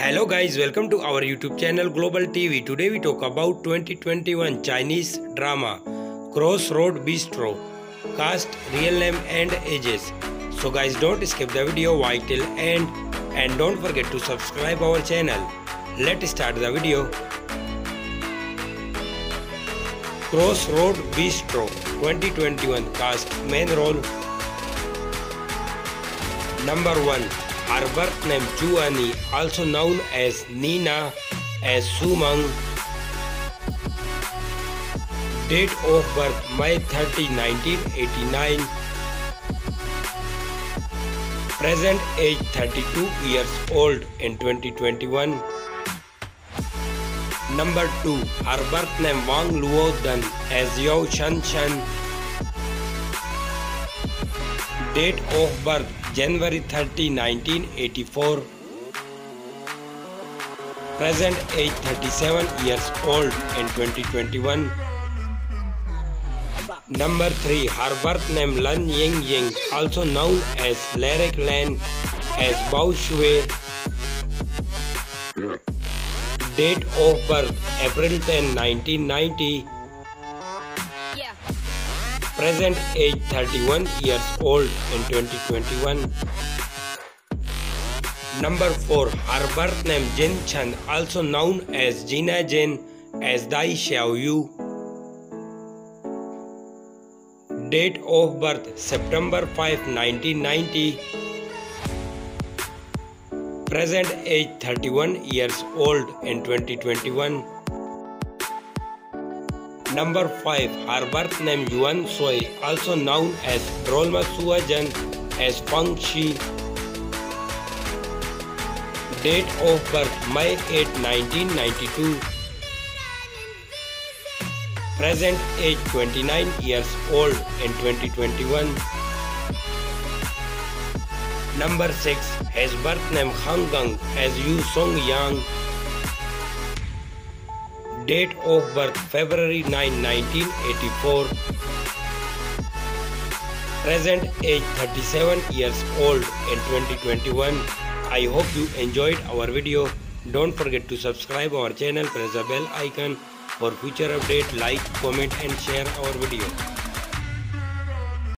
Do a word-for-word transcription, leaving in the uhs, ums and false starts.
Hello guys, welcome to our YouTube channel Global T V. Today we talk about twenty twenty-one Chinese drama Crossroad Bistro, cast, real name and ages. So guys, don't skip the video, watch till end and don't forget to subscribe our channel. Let's start the video. Crossroad Bistro twenty twenty-one cast, main role. Number one. Her birth name Juani, also known as Nina, as Sumang. Date of birth May thirtieth nineteen eighty-nine. Present age thirty-two years old in twenty twenty-one. Number two. Her birth name Wang Luo Dan, as Yao Shan Shan. Date of birth January thirtieth nineteen eighty-four. Present age thirty-seven years old in twenty twenty-one. Number three. Her birth name Lan Ying Ying, also known as Lyric Lan, as Bao Shui. Date of birth April tenth nineteen ninety. Present age thirty-one years old in twenty twenty-one. Number four. Her birth name Jin Chen, also known as Jina Jin, as Dai Xiaoyu. Date of birth September fifth nineteen ninety. Present age thirty-one years old in twenty twenty-one. Number five. Her birth name Yuan Sui, also known as Rolma Suajan, as Feng Shi. Date of birth May eighth nineteen ninety-two. Present age twenty-nine years old in twenty twenty-one. Number six. His birth name Hang Gang, as Yu Song Yang. Date of birth February ninth nineteen eighty-four. Present age thirty-seven years old in twenty twenty-one. I hope you enjoyed our video. Don't forget to subscribe our channel, press the bell icon for future update, like, comment and share our video.